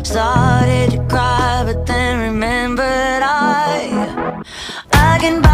Started to cry, but then remembered I can buy